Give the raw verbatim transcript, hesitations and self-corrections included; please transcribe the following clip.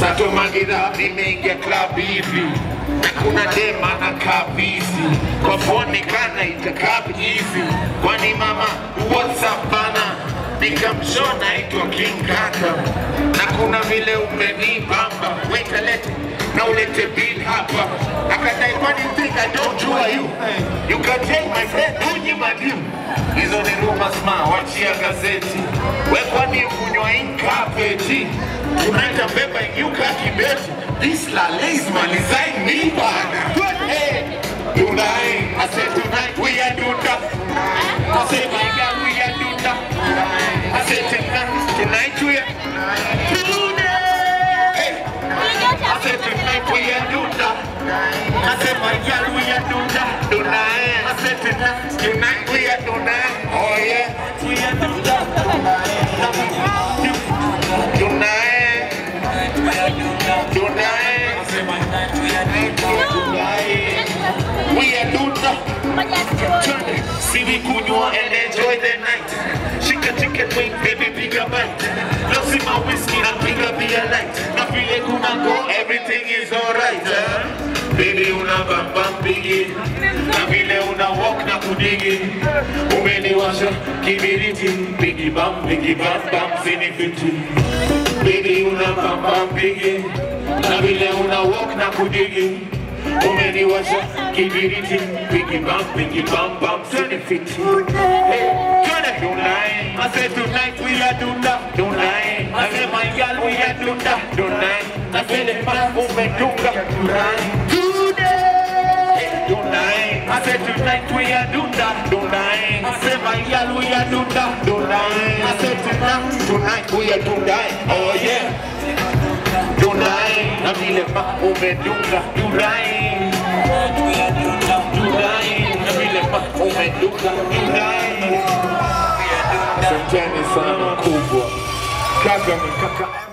Sato Magida nimeingia club hivi na kuna dema na kabisi kwa phone kana itakab hivi kwani mama WhatsApp bana nikamshona itwa King Kaka na kuna vile umenibamba weka lete na ulete bill hapa akadai kwani think I don't do you you can take my friend unyi madimu hizo ni rumors ma wachia gazeti wekwa ni kunywa inkapeti tunaita beba inyuka kibeti this la lace man design me bana hey tonight I said tonight we are doing that I said my God we are doing that I said tonight tonight we are hey I said tonight we are doing that I said my God we are doing that tonight I said tonight tonight we are doing that oh yeah we are doing that tonight tonight we are doing that see we kunywa and enjoy the night shika chicken wing baby big a bite no see my whiskey and big a beer light na feel kuna go everything is alright huh? Baby una bam bam biggie na vile una walk na kudigi umeniwasha kibiriti biggie bam biggie bam bam zinifiti baby una bam bam biggie na vile una walk na kudigi umeniwasha kibiriti biggie bam biggie bam bam zinifiti hey don't lie I said tonight we are doing that don't lie I said my girl we are doing that don't lie I said the man umedunga tonight don't lie I said tonight we are doing that don't lie I said my girl we are doing that don't lie I said tonight tonight we are doing that oh yeah don't lie na vile ma umedunga don't lie don't lie na vile ma umedunga don't lie asanteni sana kubwa kaka ni kaka